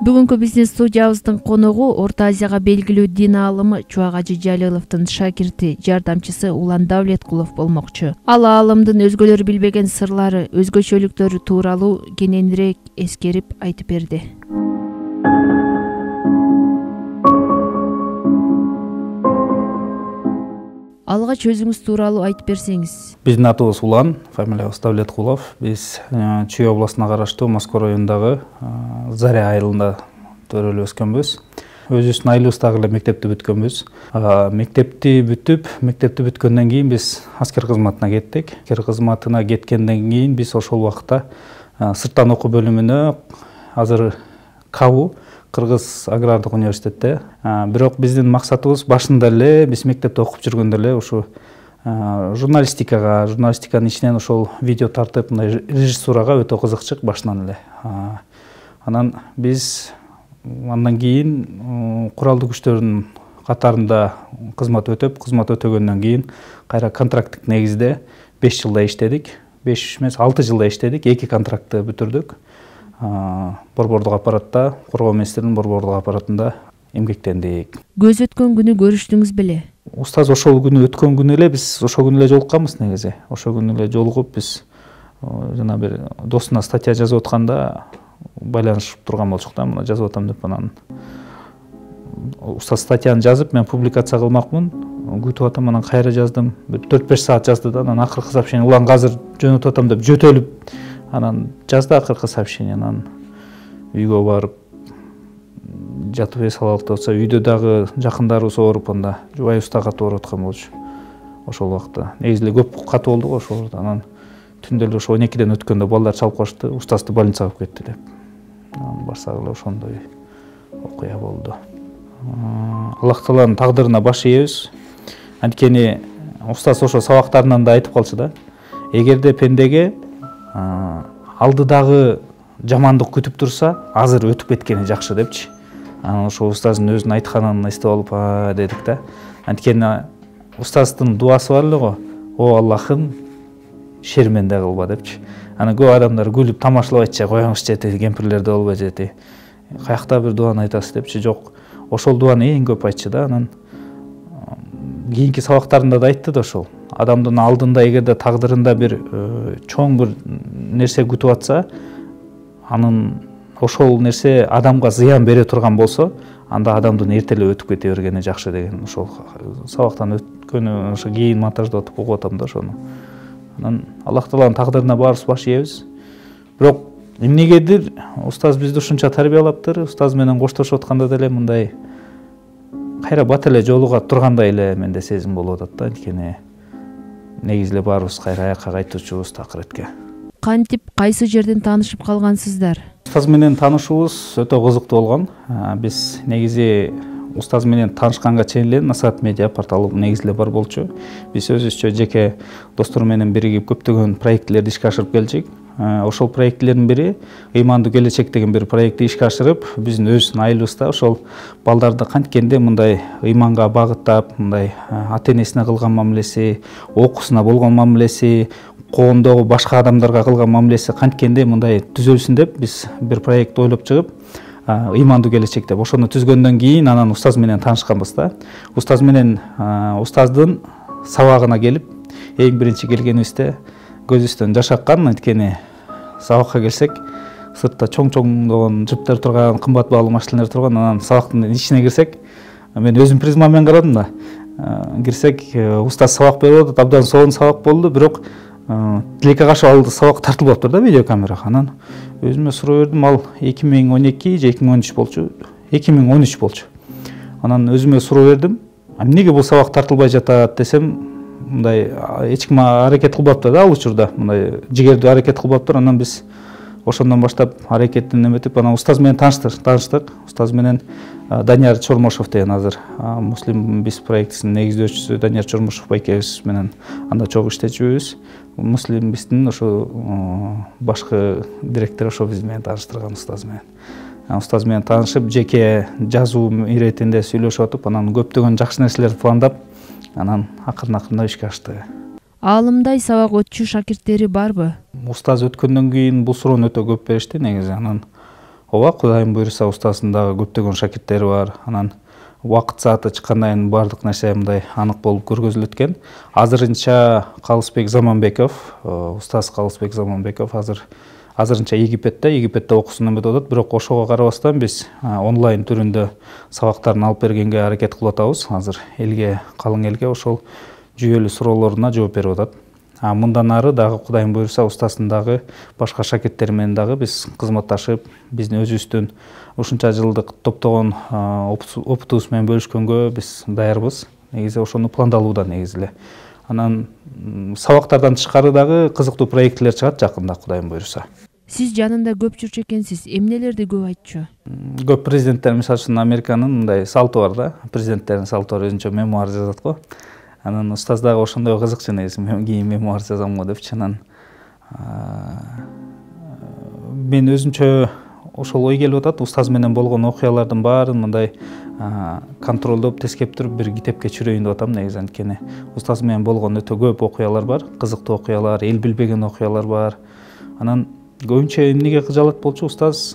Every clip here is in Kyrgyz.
Бүгүнкү бизнес студиябыздын коногу Орто Азияга белгилүү дин аалымы Чубак Ажы Жалиловдун шакирти, жардамчысы Улан Давлеткулов болмокчу. Ал аалымдын өзгөлөр билбеген сырлары, өзгөчөлүктөрү тууралуу кененирээк эскерип айтып берди. Алгач өзүңүз тууралуу айтып берсеңиз. Биздин атыбыз Улан, фамилиябыз Давлеткулов. Биз Чүй областына караштуу Москва районундагы Заря айылында төрөлүп өскөнбүз. Өзүбүздүн айылыбыздагы эле мектепти бүткөнбүз. Мектепти бүткөндөн кийин биз аскер кызматына кеттик. Аскер кызматына кеткенден кийин биз ошол убакта сырттан окуу бөлүмүнө, азыр КАУ, Кыргыз агрардык университетте. Бирок биздин максатыбыз башында эле биз мектепте окуп жүргөндө эле ушу журналистиканын ичинен ошол видео тартып, мындай режиссурага өтө кызыкчык башынан эле. Анан биз андан кийин куралдуу күчтөрдүн катарында кызмат өтөгөндөн кийин кайра контракттык негизде 5 жылда иштедик. 5 эмес 6 жылда иштедик, 2 контрактты бүтүрдүк. Борбордук аппаратта, Коргоо министрлигинин борбордук аппаратында эмгектендик. Көз өткөн күнү көрүштүңүз беле? Устаз ошол күнү өткөн күнү эле биз ошол күнү эле жолукканбыз негизи. Ошол күнү эле жолугуп биз жана бир досуна статья жазып атканда байланышып турган болчук да, мына жазып атам деп. Анан устаз статьяны жазып, мен публикация кылмакмын. Күтүп атам, анан кайра жаздым. Бир 4-5 саат жазды да, анан акыркы сообщение улан азыр жөнөтүп атам деп жөтөлүп анан жазды акыркы сообщение. Анан үйгө барып жатып эс алып атса, үйдө дагы жакындарыбыз ооруп, анда жубай уста катуу ооруп аткан болчу. Ошол убакта негизи эле көп катуу болду го ошол. Анан түндө эле ошо 12ден өткөндө балдар чалып калышты, устазды больницага алып кетти деп. Анан барсак эле ошондой окуя болду. Аллах Тааланын тагдырына баш ийебиз. Анткени устаз ошо сабактарынан да айтып калчу да. Эгерде пендеге алдыдагы жамандык күтүп турса, азыр өтүп кеткени жакшы депчи. Анан ошо устаздын өзүнүн айтканын эстеп алып дедик да. Анткени устаздын дуасы бар эле го. О Аллахым, шерменде кылба депчи. Анан көп адамдар күлүп тамашалап айтчы, коюңуз жети, кемпирлерде болбой жети. Каякта бир дуаны айтасыз депчи. Жок, ошол дуаны эң көп айтчы да. Анан кийинки сабактарында да айтты да ошол. Адамдын алдында эгерде тагдырында бир чоң бир нерсе күтүп атса, анын ошол нерсе адамга зыян бере турган болсо, анда адамдын эртелеп өтүп кете бергени жакшы деген ошол сабактан өткөнү ошо кийин монтаждап атып угуп атам да ошону. Анан Аллах Тааланын тагдырына баарыбыз баш ийебиз. Бирок эмнегедир устаз бизди ушунча тарбиялаптыр. Устаз менен коштошуп атканда деле мындай кайра бат эле жолуга тургандай эле менде сезим болуп атат да. Анткени негизи эле баарыбыз кайра аякка кайтуучубуз акыретке. Кантип, кайсы жерден таанышып калгансыздар? Устаз менен таанышуубуз өтө кызыктуу болгон. Биз негизи устаз менен таанышканга чейин эле Насаат медиа порталы негизи эле бар болчу. Биз өзүбүзчө жеке достор менен биригип көптөгөн проектлерди ишке ашырып келчик. Ошол проектлердин бири ыймандуу келечек деген бир проектти ишке ашырып, биздин өзүбүздүн айылыбызда ошол балдарды канткенде мындай ыйманга багыттап, мындай ата-энесине кылган мамилеси, окуусуна болгон мамилеси, коондогу башка адамдарга кылган мамилеси канткенде мындай түзөлсүн деп биз бир проект ойлоп чыгып, ыймандуу келечек деп ошону түзгөндөн кийин анан устаз менен таанышканбыз да. Устаз менен устаздын сабагына келип, эң биринчи келгенибизде көзүбүздөн жаш аккан. Анткени сабакка келсек, сыртта чоң-чоңдогон жыптар турган, кымбат баалуу машиналар турган. Анан сабактын ичине кирсек, мен өзүм призмамен карадым да. Кирсек, устаз сабак берип атат, абдан сонун сабак болду, бирок тилекке каршы алды сабак тартылбаптыр да видеокамерага. Анан өзүмө суроо бердим, ал 2012 же 2013 болчу. 2013 болчу. Анан өзүмө суроо бердим, эмнеге бул сабак тартылбай жатат десем, мындай эч ким аракет кылбаптыр да ал учурда. Мындай жигердүү аракет кылбаптыр. Анан биз ошондон баштап аракеттин эметип, анан устаз менен тааныштык. Устаз менен Данияр Чормошов деген азыр Муслим биз проектисинин негиздөөчүсү Данияр Чормошов байкебиз менен анда чогуу иштечүбүз. Муслим биздин ошо башкы директор ошо биз менен тааныштырган устаз менен. Устаз менен таанышып, жеке жазуу иретинде сүйлөшүп атып, анан көптөгөн жакшы нерселерди пландап, анан акырын-акырындап ишке ашты. Аалымдай сабак өтчү шакирттери барбы? Устаз өткөндөн кийин бул суроону өтө көп беришти негизи. Анан ооба, Кудайым буйруса устаздын дагы көптөгөн шакирттери бар. Анан убакыт сааты чыккандан кийин баардык нерсе мындай анык болуп көргөзүлөт экен. Азырынча Калысбек Заманбеков, устаз Калысбек Заманбеков азырынча Египетте окуусун өтүп атат. Бирок ошого карабастан биз онлайн түрүндө сабактарын алып бергенге аракет кылып атабыз. Азыр элге, калың элге ошол жүйөлүү суроолоруна жооп берип атат. Мындан ары дагы Кудайым буйруса устаздын дагы башка шакирттери менен дагы биз кызматташып, биздин өзүбүздүн ушунча жылдык топтогон опытыбыз менен бөлүшкөнгө биз даярбыз. Негизи ошону пландалууда негизи эле. Анан сабактардан тышкары дагы кызыктуу проекттер чыгат жакында, Кудайым буйруса. Сиз жанында көп жүрчү экенсиз. Эмнелерди көп айтчу? Көп президенттер, мисалы үчүн Американын мындай салты бар да. Президенттердин салты бар, өзүнчө мемуар жазат го. Анан устаз дагы ошондой кызыкчу негизи, мен кийин мемуар жазам го депчи. Анан мен өзүнчө ошол ой келип атат, устаз менен болгон окуялардын баарын мындай контролдоп, тескеп туруп бир китепке түшүрөйүн деп атам негизи. Анткени устаз менен болгон өтө көп окуялар бар, кызыктуу окуялар, эл билбеген окуялар бар. Анан көбүнчө эмнеге кыжалат болчу, устаз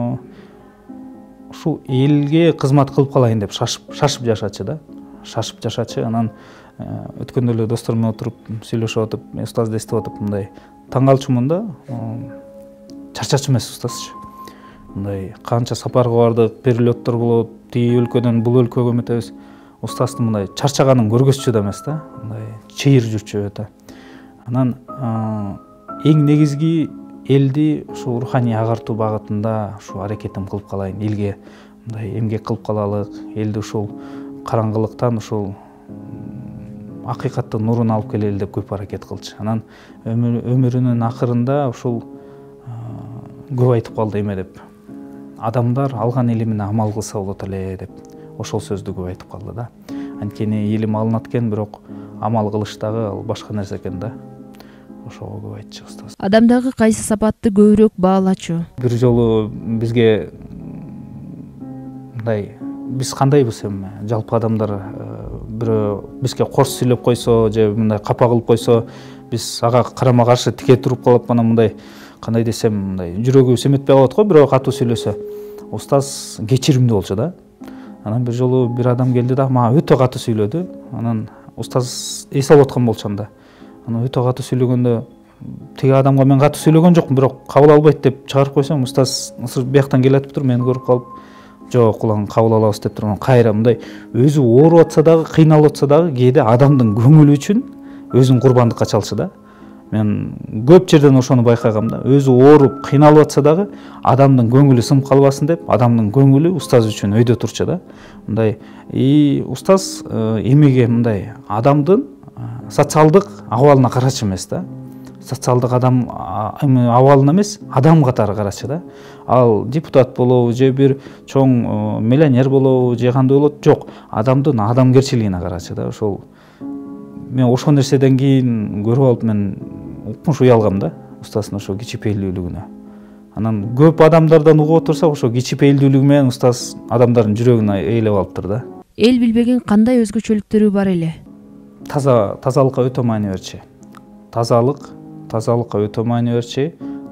ушул элге кызмат кылып калайын деп шашып жашачы да. Шашып жашачы. Анан өткөндө эле достор менен отуруп сүйлөшүп атып, устазды эстеп атып мындай таң калчумун да. Чарчачу эмес устазчы. Мындай канча сапарга бардык, перелеттер болот, тиги өлкөдөн бул өлкөгө өтөбүз. Устаздын мындай чарчаганын көргөзчү да эмес да. Мындай чыйыр жүрчү өтө. Анан эң негизги элди ушу руханий агартуу багытында ушу аракетим кылып калайын, элге мындай эмгек кылып калалык, элди ушул караңгылыктан ушул акыйкаттын нурун алып келели деп көп аракет кылчу. Анан өмүрүнүн акырында ушул көп айтып калды эме деп. Адамдар алган илимине амал кылса болот эле деп. Ошол сөздү көп айтып калды да. Анткени илим алынат экен, бирок амал кылыш дагы ал башка нерсе экен да. Ошого көп айтчу устаз. Адамдагы кайсы сапатты көбүрөөк баалачу? Бир жолу бизге мындай, биз кандайбыз эми? Жалпы адамдар бирөө бизге корс сүйлөп койсо же мындай капа кылып койсо, биз ага карама каршы тике туруп калып, анан мындай кандай десем, мындай жүрөгүбүз эметпей калат го, бирөө катуу сүйлөсө. Устаз кечиримдүү болчу да. Анан бир жолу бир адам келди да, мага өтө катуу сүйлөдү. Анан устаз эс алып аткан болчу анда. Анан өтө катуу сүйлөгөндө тиги адамга мен катуу сүйлөгөн жокмун, бирок кабыл албайт деп чыгарып койсом, устаз бияктан келатыптыр, мени көрүп калып, жок улан кабыл алабыз деп турган. Кайра мындай өзү ооруп атса дагы, кыйналып атса дагы кээде адамдын көңүлү үчүн өзүн курбандыкка чалчу да. Мен көп жерден ошону байкагам да. Өзү ооруп, кыйналып атса дагы адамдын көңүлү сынып калбасын деп, адамдын көңүлү устаз үчүн өйдө турчу да. Мындай устаз эмеге мындай адамдын социалдык абалына карачу эмес да. Социалдык адам абалына эмес, адам катары карачу да. Ал депутат болобу же бир чоң миллионер болобу же кандай болот, жок, адамдын адамгерчилигине карачу да. Ошол мен ошол нерседен кийин көрүп алып, мен укмуш уялгам да устаздын ошо кичипейилдүүлүгүнө. Анан көп адамдардан угуп отурсак, ошо кичипейилдүүлүгү менен устаз адамдардын жүрөгүн ээлеп алыптыр да. Эл билбеген кандай өзгөчөлүктөрү бар эле? Тазалыкка өтө маани берчү. Тазалыкка өтө маани берчү.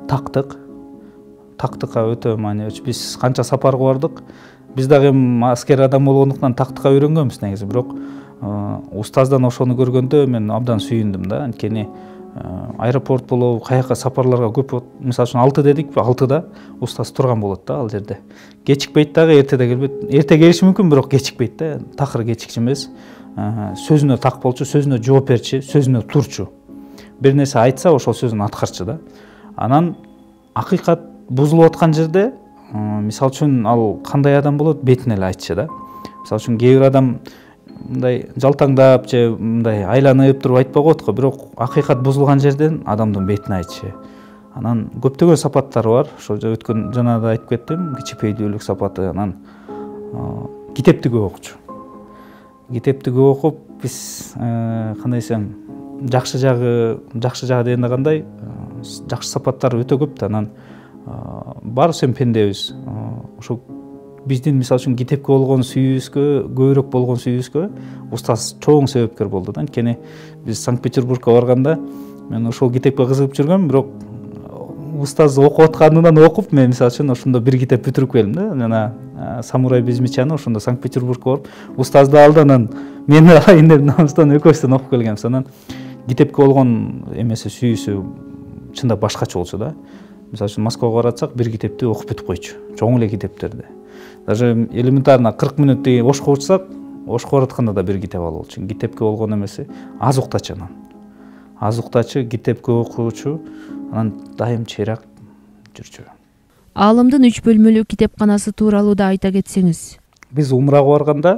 Тактыкка өтө маани берчү. Биз канча сапарга бардык. Биз дагы аскер адам болгондуктан тактыкка үйрөнгөнбүз негизи, бирок устаздан ошону көргөндө мен абдан сүйүндүм да. Анткени аэропорт болобу, каяка сапарларга көп, мисалы үчүн 6 дедик, 6да устаз турган болот да ал жерде. Кечикпейт дагы, эртеде келбейт. Эрте келиши мүмкүн, бирок кечикпейт да. Такыр кечикчи эмес. Сөзүнө так болчу, сөзүнө жооп берчи, сөзүнө турчу. Бир нерсе айтса, ошол сөзүн аткарчы да. Анан акыйкат бузулуп аткан жерде, мисалы үчүн ал кандай адам болот, бетине эле айтчы да. Мисалы үчүн кээ бир адам мындай жалтаңдап же мындай айланып туруп айтпай коет го, бирок акыйкат бузулган жерден адамдын бетине айтчы. Анан көптөгөн сапаттары бар. Ошо өткөн жана да айтып кеттим, кичипейилдүүлүк сапаты. Анан китепти көп окучу. Китепти көп окуп, биз кандай десем, жакшы жагы дегенде кандай, жакшы сапаттары өтө көп да. Анан баарыбыз эми пендебиз. Ошо биздин мисалы үчүн китепке болгон сүйүүбүзгө, көбүрөөк болгон сүйүүбүзгө устаз чоң себепкер болду да. Анткени биз Санкт-Петербургка барганда мен ошол китепке кызыгып жүргөм, бирок устаз окуп атканынан окуп мен мисалы үчүн ошондо бир китеп бүтүрүп келдим да. Жана Самурай Безмечаны ошондо Санкт-Петербургка барып устазды алды, анан мени алайын деп намыстан экөөбүздөн окуп келгенбиз. Анан китепке болгон эмеси сүйүүсү чындап башкача болчу да. Мисалы үчүн Москвага баратсак бир китепти окуп бүтүп койчу, чоң эле китептерди. Даже элементарно 40 минут деген Ошко учсак, Ошко баратканда да бир китеп алып болчу. Китепке болгон эмеси аз уктачу анан. Аз уктачу, китепке окуучу, анан дайым чыйрак жүрчү. Аалымдын 3 бөлмөлүү китепканасы тууралуу да айта кетсеңиз. Биз умрага барганда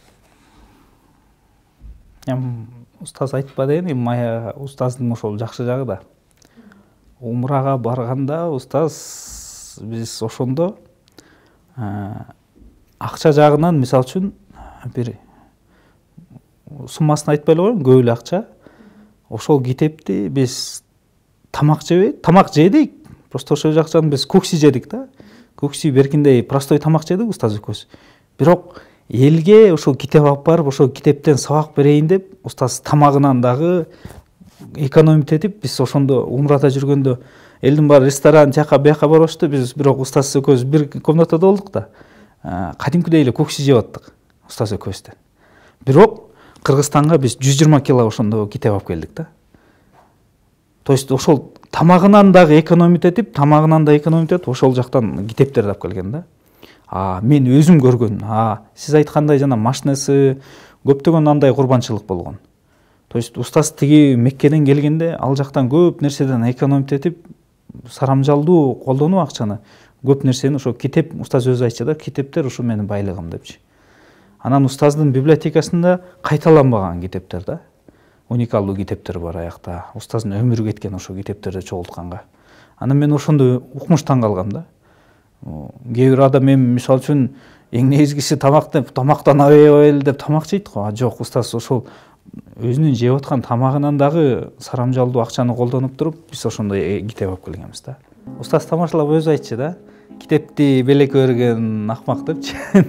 устаз айтпа деген, моя устаздын ошол жакшы жагы да. Умрага барганда устаз биз ошондо акча жагынан мисалы үчүн бир суммасын айтпай эле коеюн, көп эле акча. Ошол китепти биз тамак жебейт, тамак жедик. Просто ошол акчаны биз кукси жедик да. Кукси беркиндей простой тамак жедик устаз экөөбүз. Бирок элге ошол китеп алып барып, ошол китептен сабак берейин деп устаз тамагынан дагы экономить этип, биз ошондо умрада жүргөндө элдин баары ресторан жака бияка барышты, биз бирок устаз экөөбүз бир комнатада болдук да. Кадимкидей эле кукси жеп аттык устаз экөөбүздөн. Бирок Кыргызстанга биз 120 кило ошондо китеп алып келдик да. То есть ошол тамагынан дагы экономить этип, ошол жактан китептерди алып келген да. Мен өзүм көргөн, сиз айткандай жана машинасы көптөгөн андай курбанчылык болгон. То есть устаз тиги Меккеден келгенде ал жактан көп нерседен экономить этип, сарамжалдуу колдонуп акчаны, көп нерсени ошо китеп, устаз өзү айтчу да, китептер ошо менин байлыгым депчи. Анан устаздын библиотекасында кайталанбаган китептер да. Уникалдуу китептер бар аякта. Устаздын өмүрү кеткен ошо китептерди чогултканга. Анан мен ошондо укмуштан калгам да. Кээ бир адам мисалы үчүн эң негизгиси тамактанабай эле деп тамак жейт го. Жок, устаз ошол өзүнүн жеп аткан тамагынан дагы сарамжалдуу акчаны колдонуп туруп, биз ошондой китеп алып келгенбиз да. Устаз тамашалап өзү айтчу да. Китепти белекке берген акмак депчи.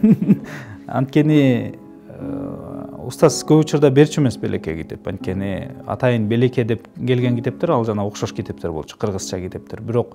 Анткени устаз көп учурда берчү эмес белекке китеп. Анткени атайын белекке деп келген китептер ал жана окшош китептер болчу, кыргызча китептер. Бирок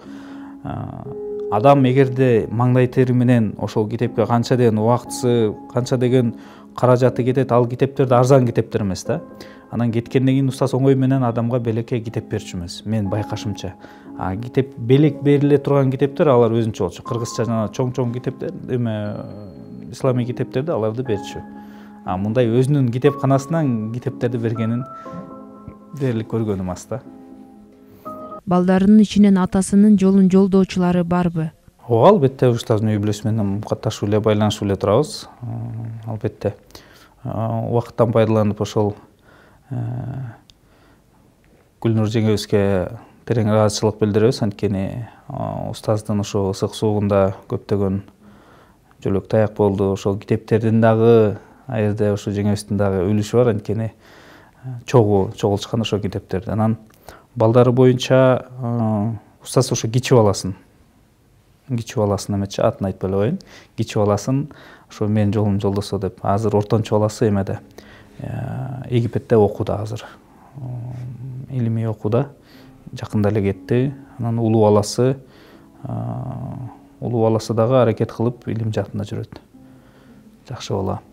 адам эгерде маңдай тери менен ошол китепке канча деген убактысы, канча деген каражаты кетет, ал китептерди арзан китептер эмес да. Анан кеткенден кийин устаз оңой менен адамга белекке китеп берчү эмес. Мен байкашымча. Китеп белек бериле турган китептер алар өзүнчө болчу. Кыргызча жана чоң китептер, исламий китептерди аларды берчү. Мындай өзүнүн китепканасынан китептерди бергенин дээрлик көргөнүм аз да. Балдарынын ичинен атасынын жолун жолдоочулары барбы? Албетте, устаздын үй бүлөсү менен катташып эле, байланышып эле турабыз. Албетте. Убакыттан пайдаланып ошол Гүлнур жеңебизге терең ыраазычылык билдиребиз. Анткени устаздын ошо ысык суугунда көптөгөн жөлөк таяк болду. Ошол китептердин дагы аерде ошо жеңебиздин дагы үлүшү бар. Анткени чогулчкан ошо китептерди. Анан балдары боюнча устаз ошо кичи баласын эметчи, атын айтпай эле коеюн. Кичи баласын ошо менин жолум жолдосо деп. Азыр ортончу баласы эмеде. Египетте окууда азыр. Илимий окууда. Жакында эле кетти. Анан улуу баласы дагы аракет кылып илим жаатында жүрөт. Жакшы бала.